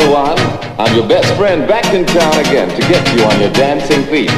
everyone. I'm your best friend back in town again to get you on your dancing feet.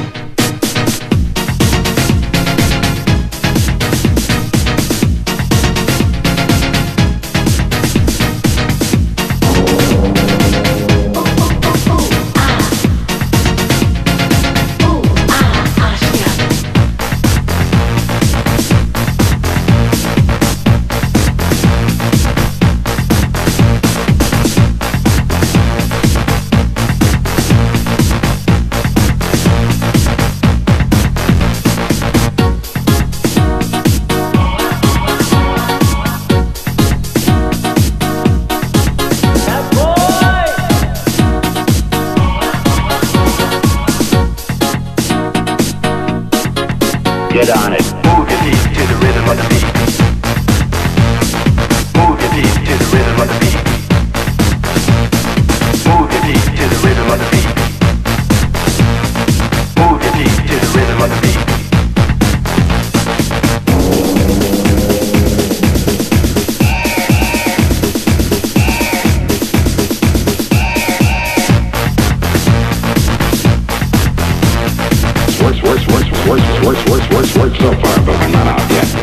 Get on it. Move your feet to the rhythm of the beat. Move your feet to the rhythm of the beat. Move your feet to the rhythm of the beat. Move your feet to the rhythm of the beat. Works so far, but we're not out yet.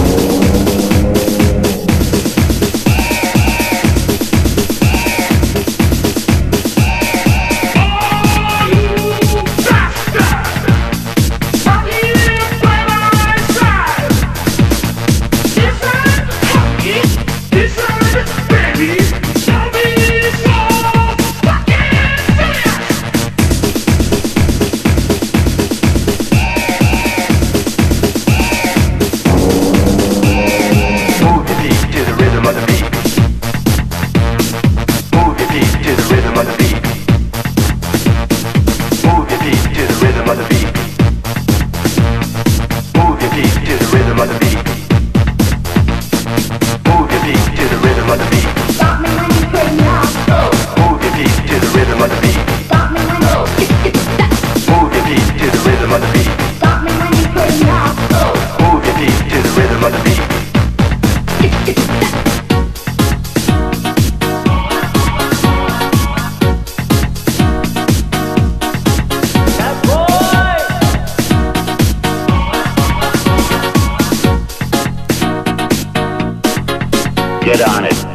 Get on it.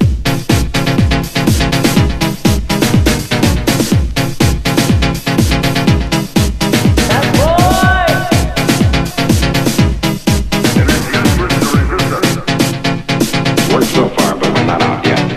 So far, but we're not out yet.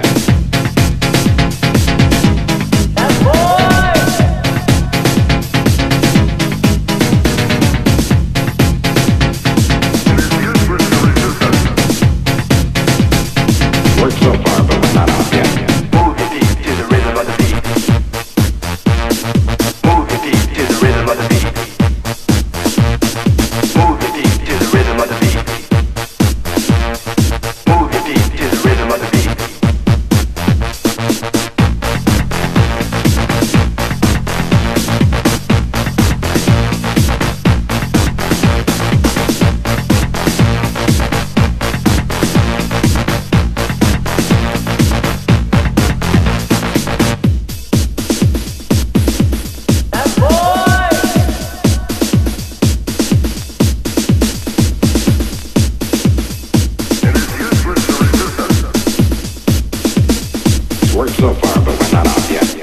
Works so far, but we're not out yet. Move your feet to the rhythm of the beat. Move your feet to the rhythm of the beat. Move your feet to the rhythm of the beat. Move your feet to the rhythm of the beat. Works so far, but we're not out yet.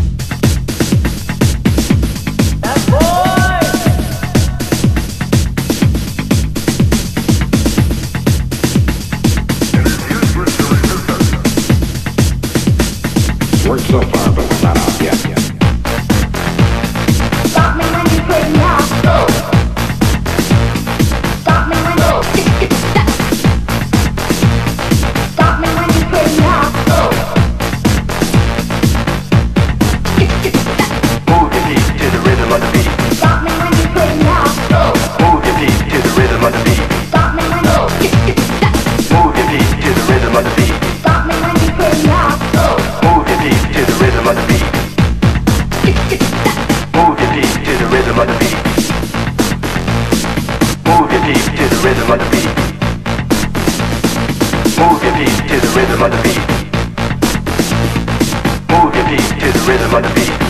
Works so far, but we're not out yet. Stop me when you put me out. Stop me when you stop me when you put me out. Move your feet to the rhythm of the beat. Stop me when you put me out. Move your feet to the rhythm of the beat. Stop me when you Move your feet to the rhythm of the beat. stop me when you put me out. Move your feet to the rhythm of the beat. rhythm of the beat.